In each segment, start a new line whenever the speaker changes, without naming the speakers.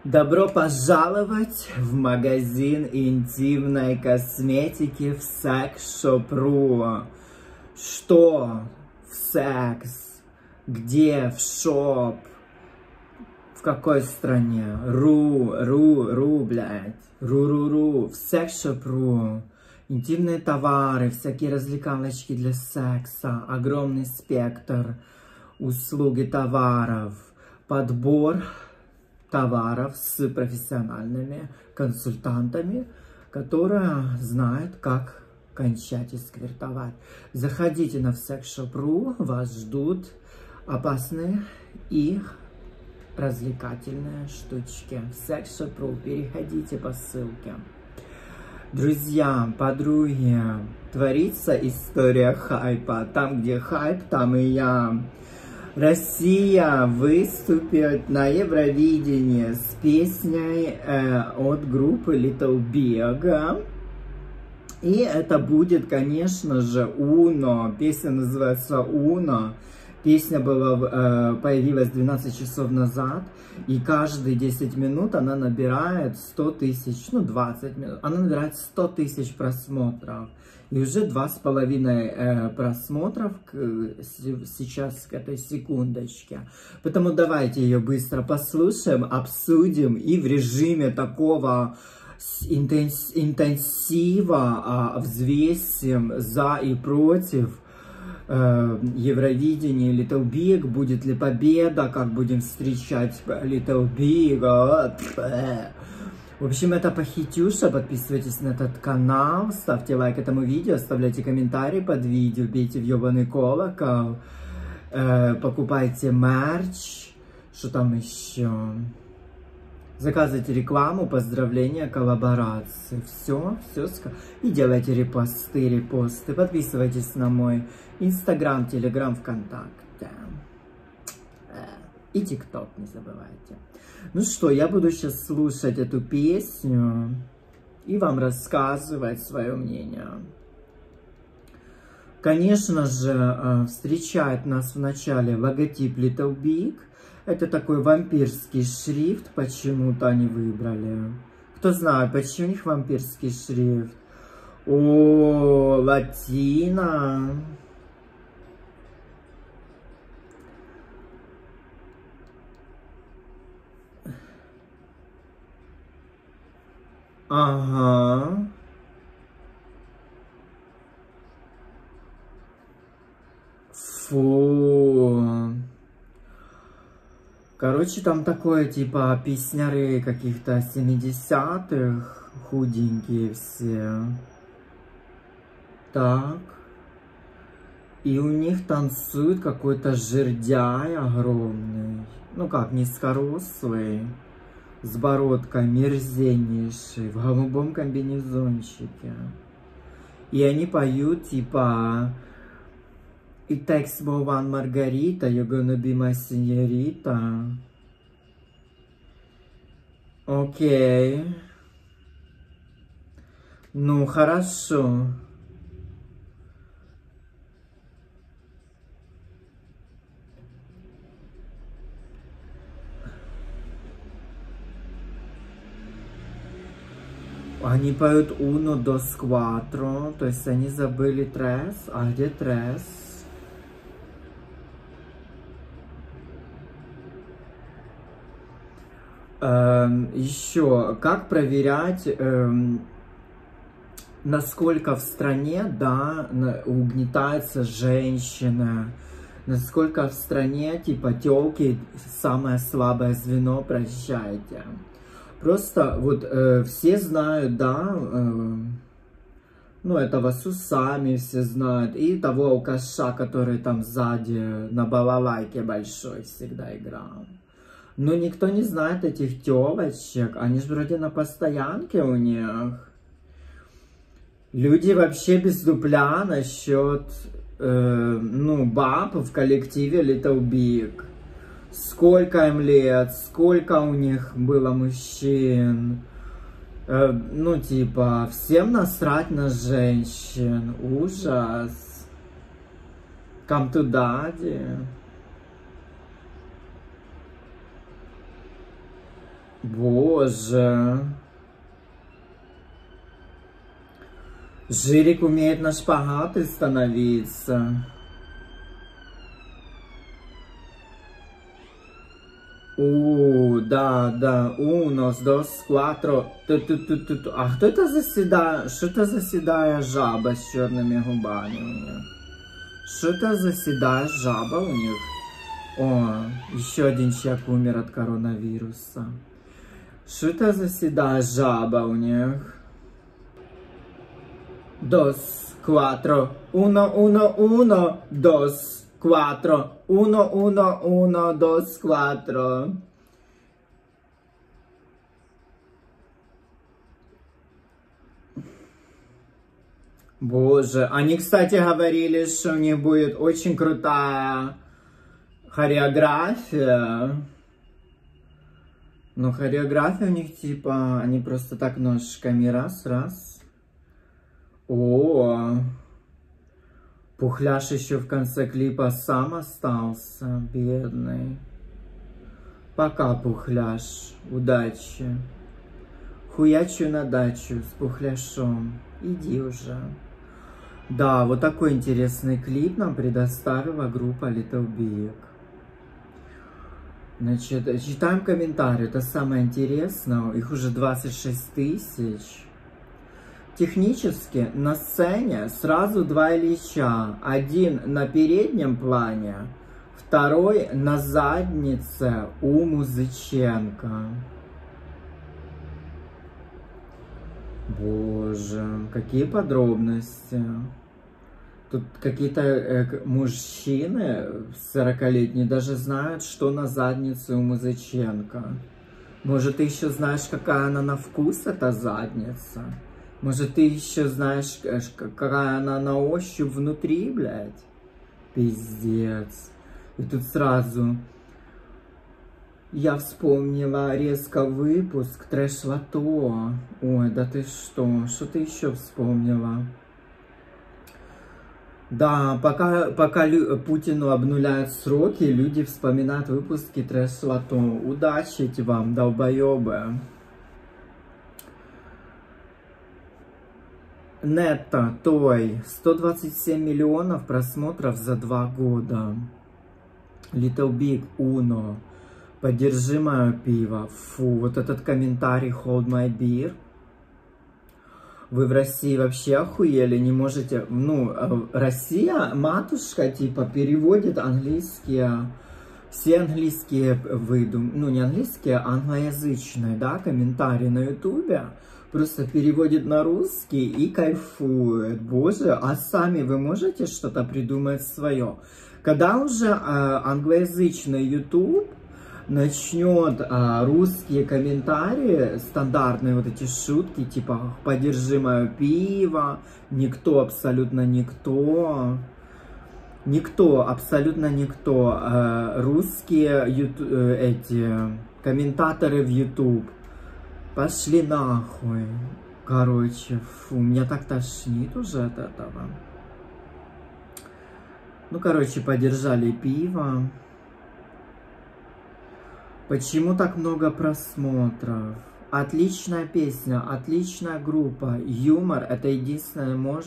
Добро пожаловать в магазин интимной косметики в Sex.Shop.ru. Что в секс? Где в шоп? В какой стране? Блядь. В Sex.Shop.ru. Интимные товары, всякие развлекалочки для секса, огромный спектр услуг и товаров, подбор товаров с профессиональными консультантами, которые знают, как кончать и сквиртовать. Заходите на Sex.Shop.ru, вас ждут опасные и развлекательные штучки. Sex.Shop.ru, переходите по ссылке. Друзья, подруги, творится история хайпа. Там, где хайп, там и я. Россия выступит на Евровидении с песней от группы Little Big. И это будет, конечно же, Uno. Песня называется Uno. Песня появилась 12 часов назад. И каждые 10 минут она набирает 100 тысяч, 20 минут. Она набирает 100 тысяч просмотров. И уже 2,5 просмотров сейчас к этой секундочке. Поэтому давайте ее быстро послушаем, обсудим и в режиме такого интенсива взвесим за и против Евровидение, Little Big, будет ли победа, как будем встречать Little Big. В общем, это Похитюша. Подписывайтесь на этот канал, ставьте лайк этому видео, оставляйте комментарии под видео, бейте в ёбаный колокол, покупайте мерч, что там еще, заказывайте рекламу, поздравления, коллаборации, все, и делайте репосты, подписывайтесь на мой Инстаграм, Телеграм, ВКонтакте и ТикТок, не забывайте. Ну что, я буду сейчас слушать эту песню и вам рассказывать свое мнение. Конечно же, встречает нас в начале логотип Little Big. Это такой вампирский шрифт, почему-то они выбрали. Кто знает, почему у них вампирский шрифт? О, латино. Ага. Фу. Короче, там такое, типа, песняры каких-то 70-х, худенькие все. Так. И у них танцует какой-то жердяй огромный. Ну как, низкорослый. С бородкой, мерзеннейший, в голубом комбинезончике. И они поют, типа... It takes more one margarita, you're gonna be my señorita. Окей. Ну, хорошо. Они поют uno, dos, cuatro, то есть они забыли tres. А где tres? Еще, как проверять, насколько в стране, да, угнетается женщина, насколько в стране, типа, тёлки самое слабое звено, прощайте. Просто вот все знают, да, ну, этого с усами все знают, и того алкаша, который там сзади на балалайке большой всегда играл. Но никто не знает этих тёлочек, они же вроде на постоянке у них. Люди вообще без дупля насчет, ну, баб в коллективе Little Big. Сколько им лет, сколько у них было мужчин. Ну, типа, всем насрать на женщин. Ужас. Come to daddy. Боже. Жирик умеет на шпагаты становиться. Да, да. Unos, dos, cuatro. А кто это заседает? Что это заседая жаба с черными губами у них? Что это заседая жаба у них? О, еще один человек умер от коронавируса. Что это заседая жаба у них? Dos, cuatro, uno, uno, uno, dos, cuatro, uno, uno, uno, dos, cuatro. Боже, они, кстати, говорили, что у них будет очень крутая хореография. Но хореография у них типа, они просто так ножками раз. О, Пухляш еще в конце клипа сам остался, бедный. Пока, Пухляш, удачи. Хуячу на дачу с Пухляшом, иди уже. Да, вот такой интересный клип нам предоставила группа Little Big. Значит, читаем комментарии, это самое интересное, их уже 26 тысяч. Технически на сцене сразу два Ильича. Один на переднем плане, второй на заднице у Музыченко. Боже, какие подробности. Тут какие-то мужчины 40-летние даже знают, что на заднице у Музыченко. Может, ты еще знаешь, какая она на вкус, эта задница? Может, ты еще знаешь, какая она на ощупь внутри, блядь? Пиздец. И тут сразу я вспомнила резко выпуск Трэш-Лото. Ой, да ты что? Что ты еще вспомнила? Да, пока Путину обнуляют сроки, люди вспоминают выпуски Трэш-Лото. Удачи вам, долбоебы. Нетто, той, 127 миллионов просмотров за 2 года. Little Big, Uno, поддержи мое пиво. Фу, вот этот комментарий Hold My Beer. Вы в России вообще охуели, не можете... Ну, Россия, матушка, типа, переводит английские... Все английские ну, не английские, а англоязычные, да, комментарии на ютубе. Просто переводит на русский и кайфует. Боже, а сами вы можете что-то придумать свое? Когда уже англоязычный YouTube начнет русские комментарии, стандартные вот эти шутки, типа «подержи мое пиво», «никто, абсолютно никто», абсолютно никто, русские эти комментаторы в YouTube. Пошли нахуй. Короче, фу, меня так тошнит уже от этого. Ну, короче, подержали пиво. Почему так много просмотров? Отличная песня, отличная группа. Юмор — это единственное,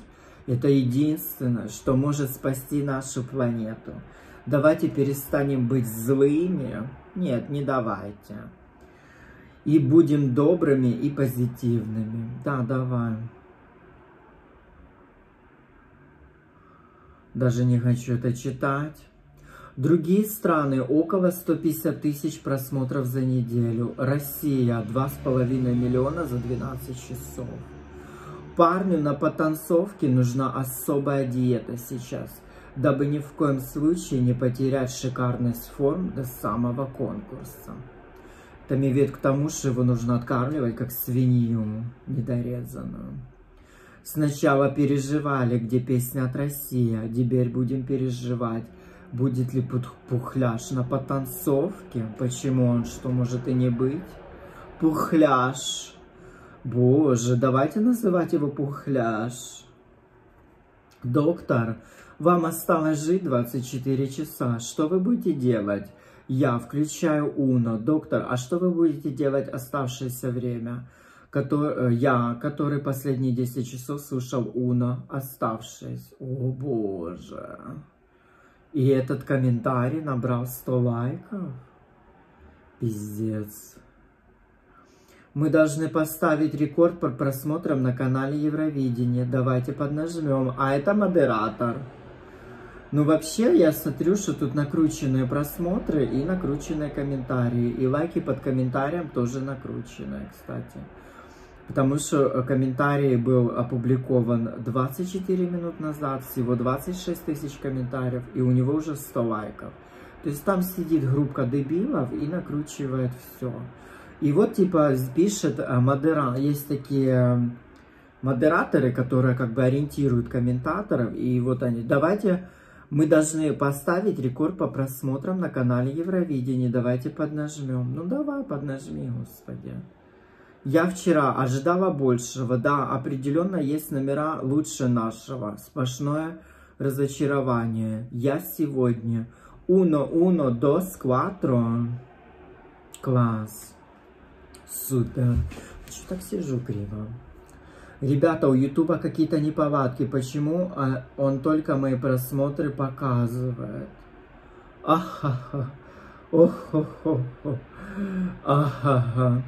что может спасти нашу планету. Давайте перестанем быть злыми. Нет, не давайте. И будем добрыми и позитивными. Да, давай. Даже не хочу это читать. Другие страны около 150 тысяч просмотров за неделю. Россия 2,5 миллиона за 12 часов. Парню на потанцовке нужна особая диета сейчас, дабы ни в коем случае не потерять шикарность форм до самого конкурса. Это имеет к тому, что его нужно откармливать как свинью недорезанную. Сначала переживали, где песня от России, а теперь будем переживать, будет ли Пухляш на потанцовке. Почему он, что может и не быть? Пухляш. Боже, давайте называть его Пухляш. Доктор, вам осталось жить 24 часа. Что вы будете делать? Я включаю Уно. Доктор, а что вы будете делать оставшееся время? Я, который последние 10 часов слушал Уно, оставшись. О боже. И этот комментарий набрал 100 лайков. Пиздец. Мы должны поставить рекорд по просмотрам на канале Евровидение. Давайте поднажмем. А это модератор. Ну вообще я смотрю, что тут накрученные просмотры и накрученные комментарии. И лайки под комментарием тоже накрученные, кстати. Потому что комментарий был опубликован 24 минут назад, всего 26 тысяч комментариев, и у него уже 100 лайков. То есть там сидит группа дебилов и накручивает все. И вот типа пишет есть такие модераторы, которые как бы ориентируют комментаторов, и вот они, давайте, мы должны поставить рекорд по просмотрам на канале Евровидение, давайте поднажмем. Ну давай поднажми, господи. Я вчера ожидала большего, да, определенно есть номера лучше нашего, сплошное разочарование. Я сегодня, uno, dos, cuatro, класс, супер. Что так сижу криво? Ребята, у Ютуба какие-то неполадки, почему он только мои просмотры показывает? Ахаха, охо-хо-хо, ахаха.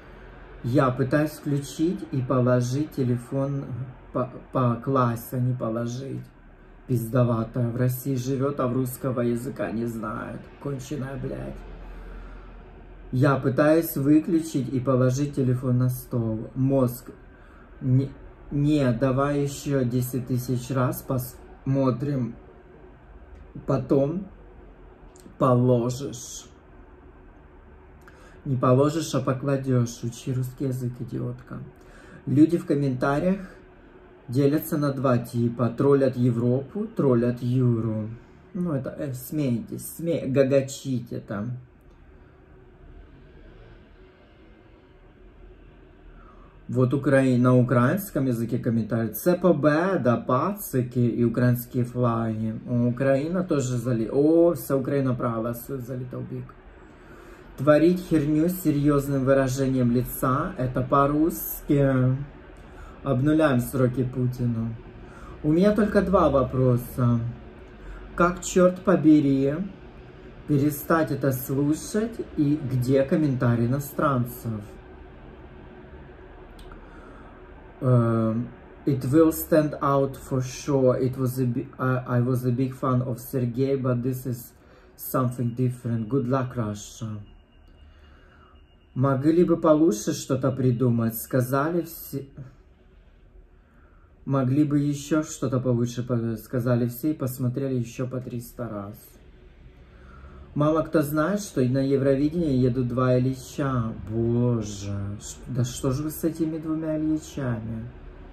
Я пытаюсь включить и положить телефон по классе, а не положить. Пиздоватая. В России живет, а в русского языка не знает. Конченая, блядь. Я пытаюсь выключить и положить телефон на стол. Мозг. Не, давай еще 10 тысяч раз посмотрим. Потом положишь. Не положишь, а покладешь. Учи русский язык, идиотка. Люди в комментариях делятся на два типа. Троллят Европу, троллят Юру. Ну, это смейтесь, гагачите там. Вот на украинском языке комментарий. ЦПБ, да, пацики и украинские флаги. Украина тоже залита. О, вся Украина права, залита в бик. Творить херню с серьезным выражением лица, это по-русски. Обнуляем сроки Путину. У меня только два вопроса. Как, черт побери, перестать это слушать и где комментарии иностранцев? It will stand out for sure. I was a big fan of Sergei, but this is something different. Good luck, Russia. Могли бы получше что-то придумать, сказали все. Могли бы еще что-то получше, сказали все и посмотрели еще по 300 раз. Мало кто знает, что на Евровидение едут два Ильича. Боже, да что же вы с этими двумя Ильичами?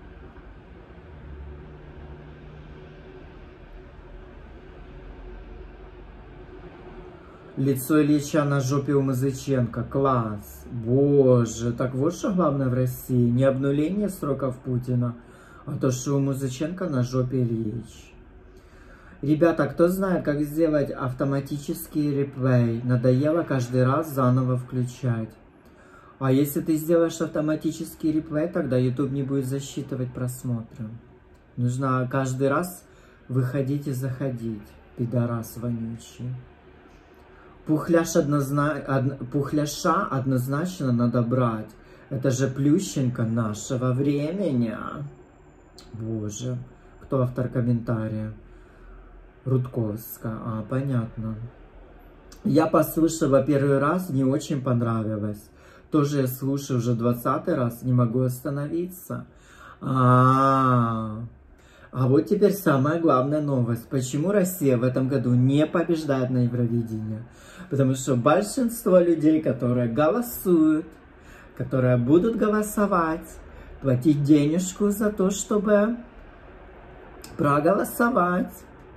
Лицо Ильича на жопе у Музыченко. Класс. Боже, так вот что главное в России. Не обнуление сроков Путина, а то, что у Музыченко на жопе Ильич. Ребята, кто знает, как сделать автоматический реплей? Надоело каждый раз заново включать. А если ты сделаешь автоматический реплей, тогда YouTube не будет засчитывать просмотры. Нужно каждый раз выходить и заходить. Пидорас вонючий. Пухляша однозначно надо брать. Это же Плющенко нашего времени. Боже, кто автор комментария? Рудковская. А, понятно. Я послушала первый раз, не очень понравилось. Тоже я слушаю уже 20-й раз, не могу остановиться. А вот теперь самая главная новость. Почему Россия в этом году не побеждает на Евровидении? Потому что большинство людей, которые голосуют, которые будут голосовать, платить денежку за то, чтобы проголосовать,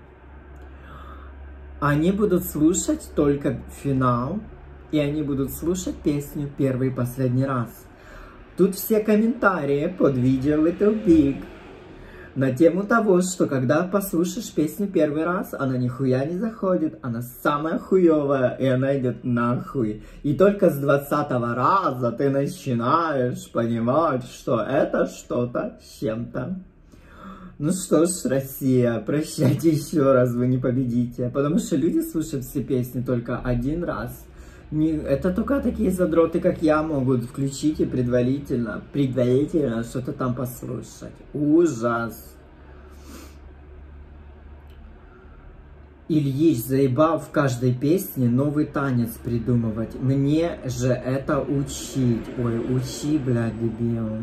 они будут слушать только финал, и они будут слушать песню первый и последний раз. Тут все комментарии под видео Little Big На тему того, что когда послушаешь песню первый раз, она нихуя не заходит, она самая хуевая, и она идет нахуй. И только с 20-го раза ты начинаешь понимать, что это что-то с чем-то. Ну что ж, Россия, прощайте еще раз, вы не победите. Потому что люди слушают все песни только один раз. Это только такие задроты, как я, могут включить и предварительно что-то там послушать. Ужас. Ильич заебал в каждой песне новый танец придумывать. Мне же это учить. Ой, учи, блядь, дебил.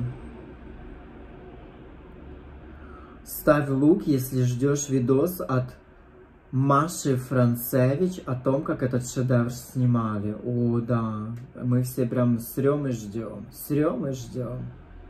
Ставь лук, если ждешь видос от Маши Францевич о том, как этот шедевр снимали. О, да. Мы все прям срем и ждем. Срем и ждем.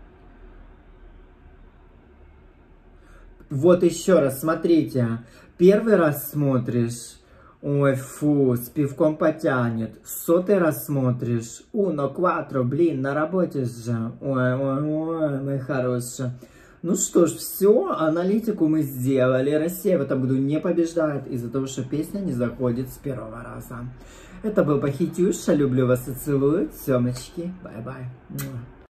Вот еще раз, смотрите. Первый раз смотришь. Ой, фу, с пивком потянет. 100-й раз смотришь. Uno, quattro, блин, на работе же. Ой, ой, ой, мои хорошие. Ну что ж, все, аналитику мы сделали. Россия в этом году не побеждает из-за того, что песня не заходит с первого раза. Это был Похитюша. Люблю вас и целую. Семочки. Бай-бай.